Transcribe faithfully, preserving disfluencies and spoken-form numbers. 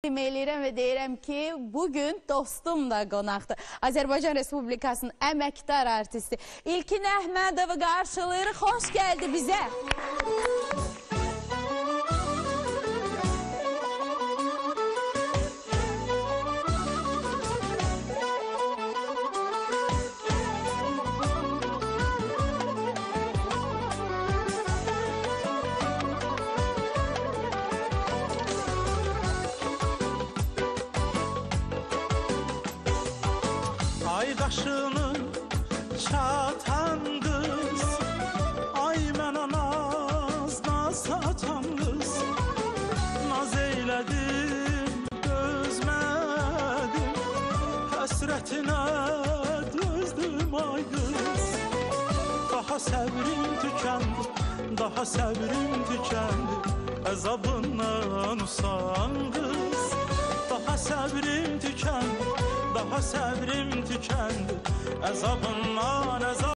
Eləyirəm və deyirəm ki, bugün dostum da qonaqdır. Azərbaycan Respublikasının əməkdar artisti İlkin Əhmədovu qarşılayırıq. Xoş gəldi bizə. Ay qaşını çatan qız, ay mənə naz, naz satan qız. Naz eylədim, dözmədim, həsrətinə dözdüm ay qız. Daha səbrim tükəndi, daha səbrim tükəndi, əzabından usan qız. Daha səbrim tükəndi, daha səbrim tükəndi, əzabından əzab.